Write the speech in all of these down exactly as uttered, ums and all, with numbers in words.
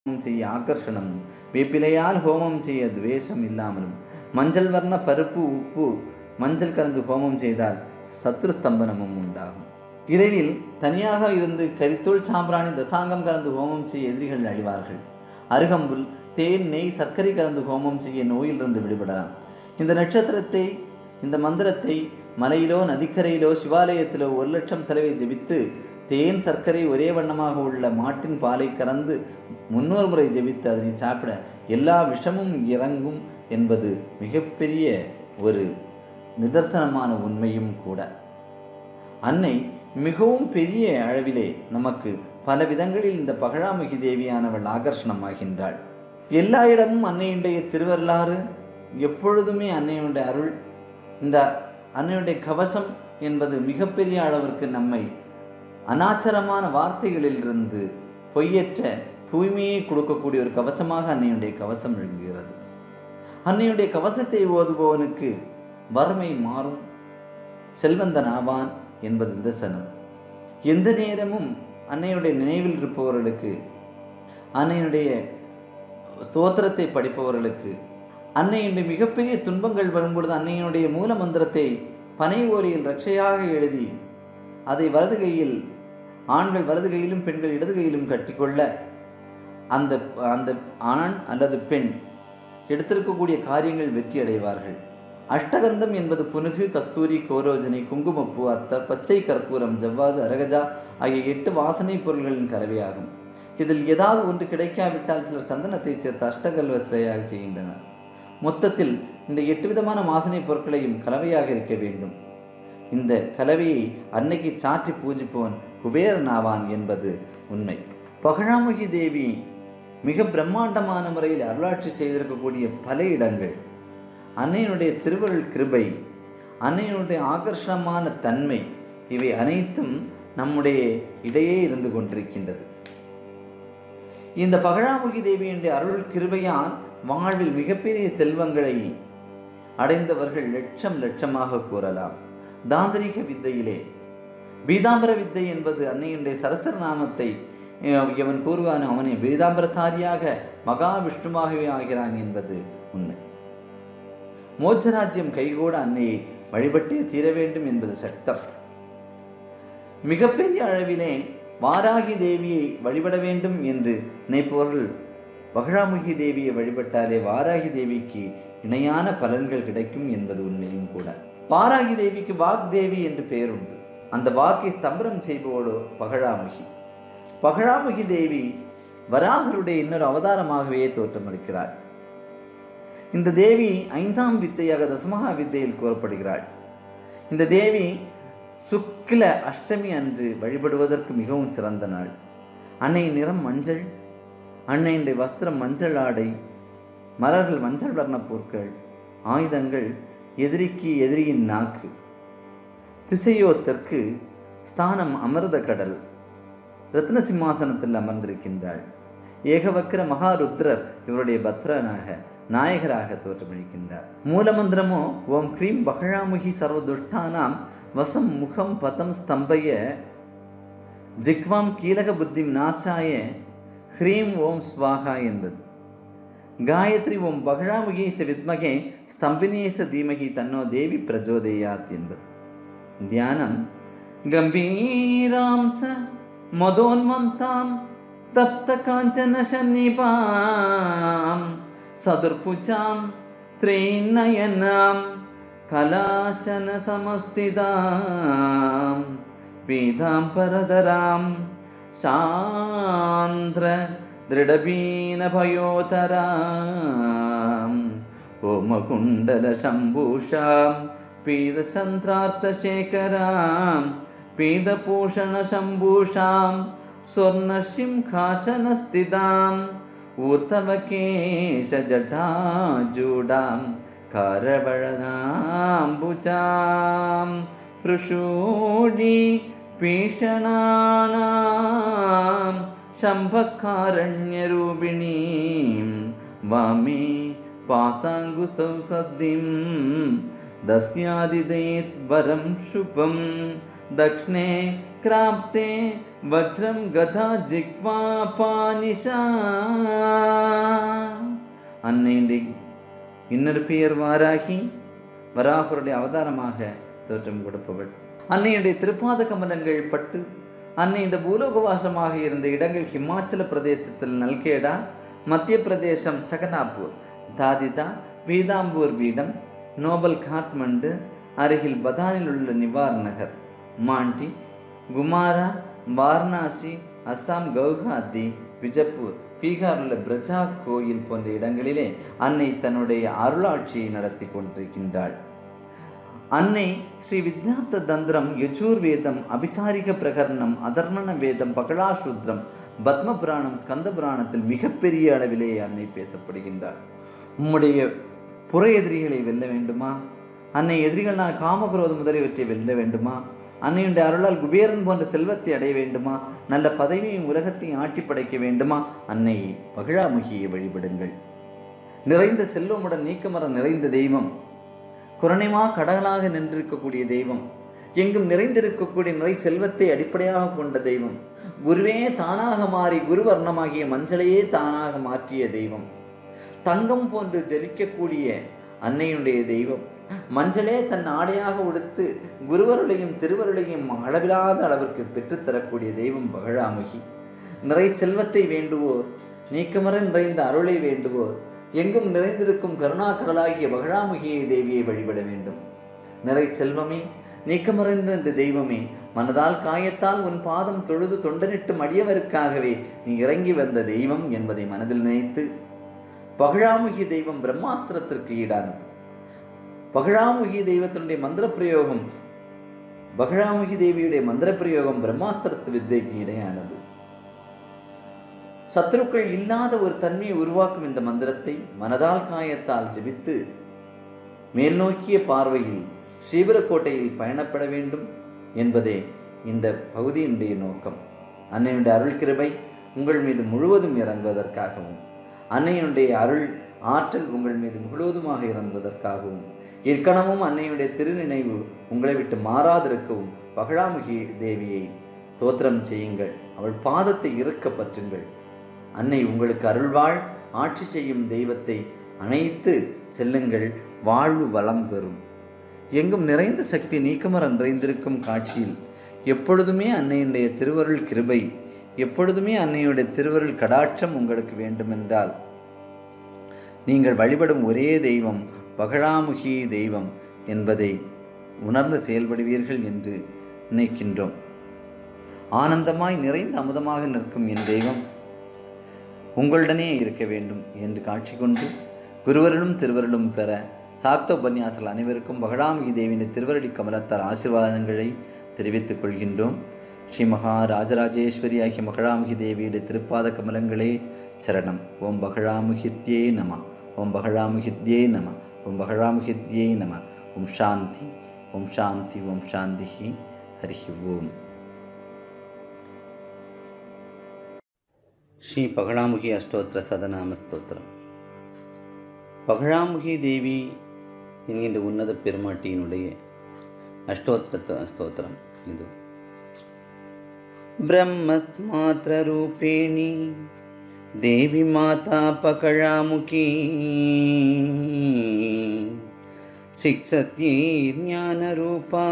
செய்ய ஆகர்ஷணமும் வேப்பிலையால் ஹோமம் செய்ய துவேஷம் இல்லாமலும் மஞ்சள் வர்ண பருப்பு உப்பு மஞ்சள் கலந்து ஹோமம் செய்தால் சத்ரு ஸ்தம்பனமும் உண்டாகும். இரவில் தனியாக இருந்து கரித்தூள் சாம்பிராணி தசாங்கம் கலந்து ஹோமம் செய்ய எதிரிகள் அழிவார்கள். அருகம்புல் தேன் நெய் சர்க்கரை கலந்து ஹோமம் செய்ய நோயிலிருந்து விடுபடலாம். இந்த நட்சத்திரத்தை இந்த மந்திரத்தை மலையிலோ நதிக்கரையிலோ சிவாலயத்திலோ ஒரு லட்சம் தடவை ஜெபித்து தேன் சர்க்கரை ஒரே வண்ணமாக உள்ள மாட்டின் பாலை கறந்து முன்னூறு முறை ஜெபித்து அதனை சாப்பிட எல்லா விஷமும் இறங்கும் என்பது மிகப்பெரிய ஒரு நிதர்சனமான உண்மையும் கூட. அன்னை மிகவும் பெரிய அளவிலே நமக்கு பல விதங்களில் இந்த பகழாமுகி தேவியானவள் ஆகர்ஷணமாகின்றாள். எல்லா இடமும் அன்னையுடைய திருவருளாறு, எப்பொழுதுமே அன்னையுடைய அருள். இந்த அன்னையுடைய கவசம் என்பது மிகப்பெரிய அளவிற்கு நம்மை அனாச்சரமான வார்த்தைகளிலிருந்து பொய்யற்ற தூய்மையை கொடுக்கக்கூடிய ஒரு கவசமாக அன்னையுடைய கவசம் விளங்குகிறது. அன்னையுடைய கவசத்தை ஓதுபவனுக்கு வறுமை மாறும், செல்வந்தன் ஆவான் என்பது நிதர்சனம். எந்த நேரமும் அன்னையுடைய நினைவில் இருப்பவர்களுக்கு, அன்னையுடைய ஸ்தோத்திரத்தை படிப்பவர்களுக்கு, அன்னையுடைய மிகப்பெரிய துன்பங்கள் வரும்பொழுது அன்னையினுடைய மூல மந்திரத்தை பனை ஓலையில் ரட்சையாக எழுதி அதை வலது கையில், ஆண்கள் வலது கையிலும் பெண்கள் இடது கையிலும் கட்டிக்கொள்ள அந்த அந்த ஆண் அல்லது பெண் எடுத்திருக்கக்கூடிய காரியங்கள் வெற்றி அடைவார்கள். அஷ்டகந்தம் என்பது புனுகு, கஸ்தூரி, கோரோஜனை, குங்குமப்பூ, அத்தர், பச்சை கற்பூரம், ஜவ்வாது, அரகஜா ஆகிய எட்டு வாசனை பொருள்களின் கலவையாகும். இதில் ஏதாவது ஒன்று கிடைக்காவிட்டால் சிலர் சந்தனத்தை சேர்த்து அஷ்டகல்வத்திரையாக செய்கின்றனர். மொத்தத்தில் இந்த எட்டு விதமான வாசனை பொருட்களையும் கலவையாக இருக்க வேண்டும். இந்த கலவையை அன்னைக்கு சாற்றி பூஜிப்பவன் குபேரனாவான் என்பது உண்மை. பகழாமுகி தேவி மிக பிரம்மாண்டமான முறையில் அருளாட்சி செய்திருக்கக்கூடிய பல இடங்கள், அன்னையினுடைய திருவருள் கிருபை, அன்னையினுடைய ஆகர்ஷணமான தன்மை, இவை அனைத்தும் நம்முடைய இடையே இருந்து கொண்டிருக்கின்றது. இந்த பகழாமுகி தேவியினுடைய அருள் கிருபையால் வாழ்வில் மிகப்பெரிய செல்வங்களை அடைந்தவர்கள் லட்சம் லட்சமாக கூறலாம். தாந்திரிக வித்தையிலே பீதாம்பர வித்தை என்பது அன்னையுடைய சரசர நாமத்தை எவன் கூறுவான் அவனை பீதாம்பரதாரியாக மகாவிஷ்ணுவாகவே ஆகிறான் என்பது உண்மை. மோட்சராஜ்யம் கைகூட அன்னையை வழிபட்டே தீர வேண்டும் என்பது சட்டம். மிகப்பெரிய அளவிலே வாராகி தேவியை வழிபட வேண்டும் என்று நினைப்பவர்கள் பகழாமுகி தேவியை வழிபட்டாலே வாராகி தேவிக்கு இணையான பலன்கள் கிடைக்கும் என்பது உண்மையும் கூட. வாராகி தேவிக்கு வாக்தேவி என்று பெயர் உண்டு. அந்த வாக்கை ஸ்தம்பரம் செய்பவளோ பகழாமுகி. பகழாமுகி தேவி வராகருடைய இன்னொரு அவதாரமாகவே தோற்றமளிக்கிறாள். இந்த தேவி ஐந்தாம் வித்தையாக தசமகா வித்தையில் கூறப்படுகிறாள். இந்த தேவி சுக்ல அஷ்டமி அன்று வழிபடுவதற்கு மிகவும் சிறந்த நாள். அன்னையின் நிறம் மஞ்சள், அன்னையினுடைய வஸ்திரம் மஞ்சள் ஆடை, மலர்கள் மஞ்சள் வர்ண பொருட்கள், ஆயுதங்கள் எதிரிக்கு எதிரியின் நாக்கு, திசையோ தெற்கு, ஸ்தானம் அமிர்த கடல், ரத்ன சிம்மாசனத்தில் அமர்ந்திருக்கின்றாள். ஏகவக்ர மகாருத்ரர் இவருடைய பத்ரனாக நாயகராக தோற்றமளிக்கின்றார். மூலமந்திரமோ ஓம் ஹ்ரீம் பகழாமுகி சர்வதுஷ்டானாம் வசம் முகம் பதம் ஸ்தம்பய ஜிக்வாம் கீலக புத்திம் நாசாய ஹ்ரீம் ஓம் ஸ்வாகா என்பது. காயத்ரி ஓம் பகழாமுகேச வித்மகே ஸ்தம்பினேச தீமகி தன்னோ தேவி பிரஜோதயாத் என்பது. தியானம் கம்பீராம் ச மதோன்மந்தாம் தப்த காஞ்சன சன்னிபாம் சதுர்புஜாம் த்ரீநயனாம் கலாசன சமஸ்திதாம் பீதாம்பரதராம் சாந்திர திருடபீன பயோதராம் ஓமகுண்டல சம்பூஷாம் பீதசந்திரார்த்தசேகராம் பீதபூஷண சம்பூஷாம் ஸ்வர்ணசிம்ஹாசனஸ்திதாம் ஊர்த்தவகேஷ ஜடாஜூடாம் காரவழனாம்புஜாம் ப்ருஷூடி பீஷணானாம் शम्भकारण्यरूपिणीं वामे पासाङ्गुसंसद्धिं दस्यादिदेत् वरं शुभं दक्षिणे கிராப்தே வஜ்ரம் கதா ஜிக்வா பானிஷா. அன்னையுடைய இன்னொரு பெயர் வாராகி, வராகருடைய அவதாரமாக தோற்றம் கொடுப்பவள். அன்னையுடைய திருப்பாத கமலங்கள் பட்டு அன்னை இந்த பூலோகவாசமாக இருந்த இடங்கள் ஹிமாச்சல பிரதேசத்தில் நல்கேடா, மத்திய பிரதேசம் சகனாப்பூர், தாதிதா, பீதாம்பூர் பீடம், நோபல் காட்மண்டு, அருகில் பதானில் உள்ள நிவார் நகர், மாண்டி, குமாரா, வாரணாசி, அஸ்ஸாம் கவுஹாத்தி, விஜப்பூர், பீகாரில் உள்ள பிரஜா கோயில் போன்ற இடங்களிலே அன்னை தன்னுடைய அருளாட்சியை நடத்தி கொண்டிருக்கின்றாள். அன்னை ஸ்ரீ வித்யார்த்த தந்திரம், யஜூர்வேதம், அபிசாரிக பிரகரணம், அதர்ணன வேதம், பகலாசூத்ரம், பத்ம புராணம், ஸ்கந்த புராணத்தில் மிகப்பெரிய அளவிலே அன்னை பேசப்படுகின்றார். உம்முடைய புற எதிரிகளை வெல்ல வேண்டுமா? அன்னை எதிரிகளான காமக்ரோத முதலியவற்றை வெல்ல வேண்டுமா? அன்னையுடைய அருளால் குபேரன் போன்ற செல்வத்தை அடைய வேண்டுமா? நல்ல பதவியும் உலகத்தையும் ஆட்டி படைக்க வேண்டுமா? அன்னை பகழாமுகியை வழிபடுங்கள். நிறைந்த செல்வமுடன் நீக்கமர நிறைந்த தெய்வம், குரணைமா கடலாக நின்றிருக்கக்கூடிய தெய்வம், எங்கும் நிறைந்திருக்கக்கூடிய நிறை செல்வத்தை அடிப்படையாக கொண்ட தெய்வம், குருவே தானாக மாறி குருவர்ணமாகிய மஞ்சளையே தானாக மாற்றிய தெய்வம், தங்கம் போன்று ஜலிக்கக்கூடிய அன்னையுடைய தெய்வம், மஞ்சளே தன் ஆடையாக உடுத்து குருவருளையும் திருவருளையும் அளவிலாத அளவிற்கு பெற்றுத்தரக்கூடிய தெய்வம் பகழாமுகி. நிறை செல்வத்தை வேண்டுவோர், நீக்கமர நிறைந்த அருளை வேண்டுவோர், எங்கும் நிறைந்திருக்கும் கருணாக்கடலாகிய பகழாமுகியை தேவியை வழிபட வேண்டும். நிறை செல்வமே, நீக்கமறைந்த இந்த தெய்வமே, மனதால் காயத்தால் உன் பாதம் தொழுது தொண்டனிட்டு மடியவருக்காகவே நீ இறங்கி வந்த தெய்வம் என்பதை மனதில் நினைத்து, பகழாமுகி தெய்வம் பிரம்மாஸ்திரத்திற்கு ஈடானது. பகழாமுகி தெய்வத்தினுடைய மந்திர பிரயோகம், பகழாமுகி தேவியுடைய மந்திர பிரயோகம் பிரம்மாஸ்திரத்து வித்தைக்கு இடையானது. சத்ருக்கள் இல்லாத ஒரு தன்மையை உருவாக்கும் இந்த மந்திரத்தை மனதால் காயத்தால் ஜெபித்து மேல் நோக்கிய பார்வையில் ஸ்ரீபுரக்கோட்டையில் பயணப்பட வேண்டும் என்பதே இந்த பகுதியினுடைய நோக்கம். அன்னையுடைய அருள் கிருபை உங்கள் மீது முழுவதும் இறங்குவதற்காகவும், அன்னையுடைய அருள் ஆற்றல் உங்கள் மீது முழுவதுமாக இறங்குவதற்காகவும், இற்கணமும் அன்னையுடைய திருநினைவு உங்களை விட்டு மாறாதிருக்கவும் பகழாமுகி தேவியை ஸ்தோத்திரம் செய்யுங்கள். அவள் பாதத்தை இறுக்க பற்றுங்கள். அன்னை உங்களுக்கு அருள்வாள் ஆட்சி செய்யும் தெய்வத்தை அணைத்து செல்லுங்கள். வாழ்வு வளம் பெறும். எங்கும் நிறைந்த சக்தி நீக்கமர நிறைந்திருக்கும் காட்சியில் எப்பொழுதுமே அன்னையுடைய திருவருள் கிருபை, எப்பொழுதுமே அன்னையுடைய திருவருள் கடாட்சம் உங்களுக்கு வேண்டுமென்றால் நீங்கள் வழிபடும் ஒரே தெய்வம் பகழாமுகி தெய்வம் என்பதை உணர்ந்து செயல்படுவீர்கள் என்று நினைக்கின்றோம். ஆனந்தமாய் நிறைந்த அமுதமாக நிற்கும் என் தெய்வம் உங்களுடனே இருக்க வேண்டும் என்று காட்சி கொண்டு குருவருளும் திருவருளும் பெற சாக்த உபன்யாசல் அனைவருக்கும் பகழாமுகி தேவியின் திருவருளி கமலத்தார் ஆசீர்வாதங்களை தெரிவித்துக் கொள்கின்றோம். ஸ்ரீ மகா ராஜராஜேஸ்வரி ஆகிய மகழாமுகி தேவியுடைய திருப்பாத கமலங்களே சரணம். ஓம் பகழாமுகித்யே நம. ஓம் பகழாமுகித்யே நம. ஓம் பகழாமுகித்யே நம. ஓம் சாந்தி. ஓம் சாந்தி. ஓம் சாந்தி. ஹரி ஓம். ஸ்ரீ பகழாமுகி அஷ்டோத்திர சதநாம ஸ்தோத்திரம். பகழாமுகி தேவி என்கின்ற உன்னத பெருமாட்டியினுடைய அஷ்டோத்திர ஸ்தோத்திரம் இது. பிரம்மஸ்மாத்ர ரூபேணி தேவி மாதா பகழாமுகி சிக்ஷத்யே ஞான ரூபா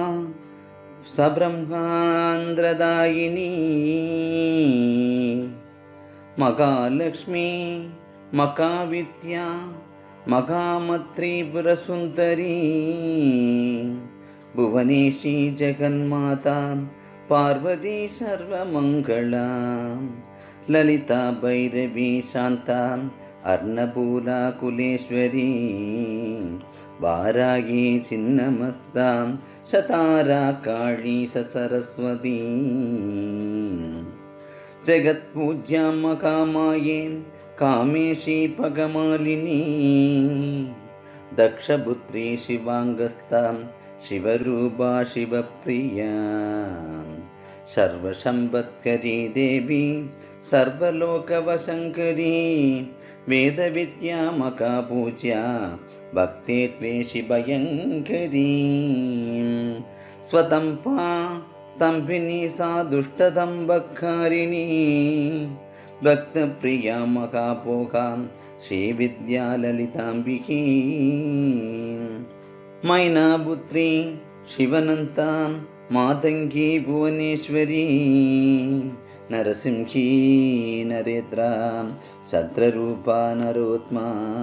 சப்ரஹ்மாந்திரதாயினி மகாலக்ஷ்மி மகாவித்யா மகாமத்ரிபுரசுந்தரி புவனேஷி ஜெகன்மாதா பார்வதி சர்வமங்களா லலிதா பைரவி சாந்தா அர்ணபூலா குலேஸ்வரி வாராகி சின்னமஸ்தா சதாரா காளி சரஸ்வதி जगत्पूज्या मकामाये कामेशी पगमालिनी दक्षपुत्री शिवांगस्ता शिवरूपा शिवप्रिया सर्वसंपत्करी देवी सर्वलोकवशंकरी वेदविद्या मकापूज्या भक्तेत्वे शिवयंकरी स्वतंपा स्तंभिनी सा दुष्टदंबकारिणी भक्तप्रिया महापोका श्रीविद्याललिताम्बिकी मैनापुत्री शिवनन्ता मातंगी भुवनेश्वरी नरसिंही नरेद्रा छत्ररूपा नरोत्मा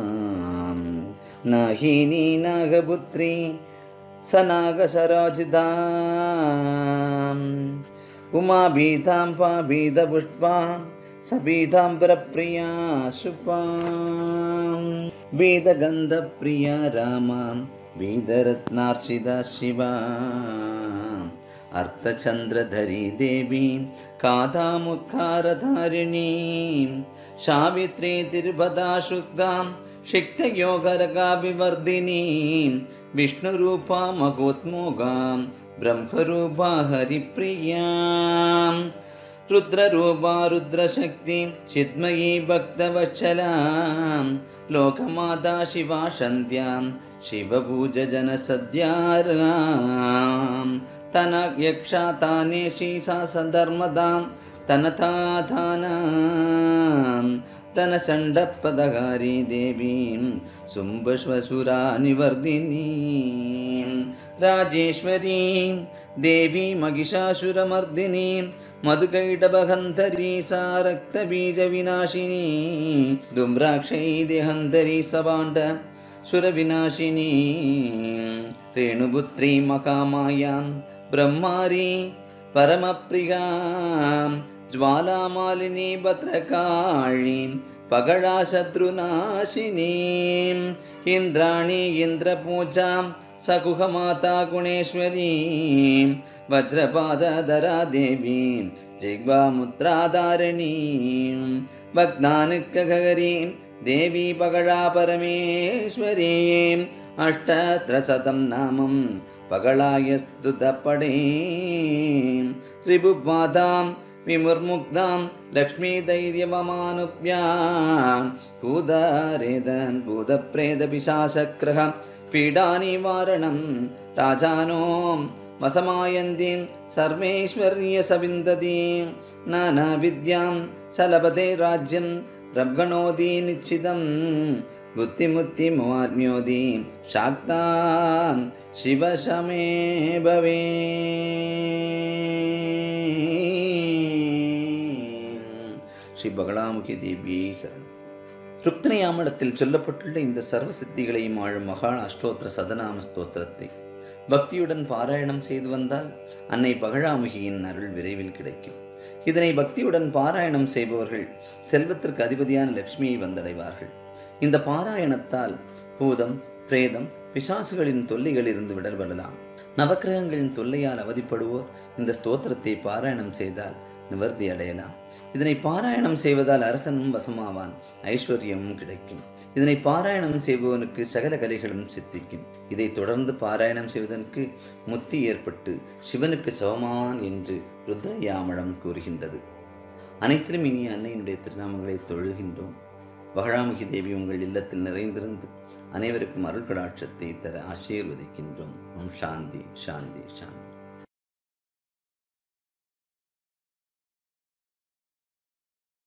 नाहिनी नागपुत्री सनागसराजिता उमा भीतां पाभीतपुष्पा सबीतांबरप्रिया शुपा वेदगन्धप्रिया रामा वेदरत्नार्चिता शिवा अर्थचंद्रधरी देवी कादामुत्कारधारिणी सावित्री तिरुपदा शुद्धा शिक्तयोगरगा विवर्धिनी विष्णुरूपा महोत्मोगा ब्रह्मरूपा हरिप्रिया रुद्ररूपा रुद्रशक्ति चिन्मयी भक्तवत्सला लोकमाता शिवा सन्ध्या शिवपूजनसद्या तन यक्षा तानेशी सा सधर्मदा तनता तन चण्डपदहारी देवी शुम्भश्वसुरा निवर्दिनी राजेश्वरी देवी महिषासुरमर्दिनी मधुकैटभहन्तरी सा रक्तबीजविनाशिनी धूम्राक्षै देहन्तरी सभाण्ड सुरविनाशिनी रेणुपुत्री महामाया ब्रह्मारी परमप्रिया ज्वालामालिनी भद्रकाली पगड़ा शत्रुनाशिनी इंद्राणी इंद्रपूजा सकुहमाता गुणेश्वरी वज्रपादधरा देवी जिह्वामुद्राधारिणी भक्तानुग्रहकरी देवी पगड़ा परमेश्वरी अष्टत्रशतं नामं पगड़ाय स्तुतपडे त्रिभुवनां विमुर्मुक्तां लक्ष्मी धैर्यवमानुभ्यां भूतरेदन् भूतप्रेतपिशाचग्रह पीडानिवारणं राजानो वसमायन्तीं सर्वेश्वर्यसविन्दतीं नानाविद्यां सलभते राज्यं रब्गणोदी निश्चितं बुद्धिमुक्तिमात्म्योदी शाक्तां शिवशमे भवे ஸ்ரீ பகலாமுகி தேவியை சரணம். ருக்மிணியாமடத்தில் சொல்லப்பட்டுள்ள இந்த சர்வ சித்திகளையும் ஆளும் மகா அஷ்டோத்திர சதநாம ஸ்தோத்திரத்தை பக்தியுடன் பாராயணம் செய்து வந்தால் அன்னை பகலாமுகியின் அருள் விரைவில் கிடைக்கும். இதனை பக்தியுடன் பாராயணம் செய்பவர்கள் செல்வத்திற்கு அதிபதியான லட்சுமியை வந்தடைவார்கள். இந்த பாராயணத்தால் பூதம் பிரேதம் பிசாசுகளின் தொல்லைகளிலிருந்து விடுபடலாம். நவக்கிரகங்களின் தொல்லையால் அவதிப்படுவோர் இந்த ஸ்தோத்திரத்தை பாராயணம் செய்தால் நிவர்த்தி அடையலாம். இதனை பாராயணம் செய்வதால் அரசனும் வசமாவான், ஐஸ்வர்யமும் கிடைக்கும். இதனை பாராயணம் செய்பவனுக்கு சகல கலைகளும் சித்திக்கும். இதை தொடர்ந்து பாராயணம் செய்வதற்கு முத்தி ஏற்பட்டு சிவனுக்கு சமமான் என்று ருத்ரயாமடம் கூறுகின்றது. அனைத்திலும் இனிய அன்னையினுடைய திருநாமங்களை தொழுகின்றோம். பகலாமுகி தேவி உங்கள் இல்லத்தில் நிறைந்திருந்து அனைவருக்கும் அருள் கடாட்சத்தை தர ஆசீர்வதிக்கின்றோம். ஓம் சாந்தி சாந்தி சாந்தி.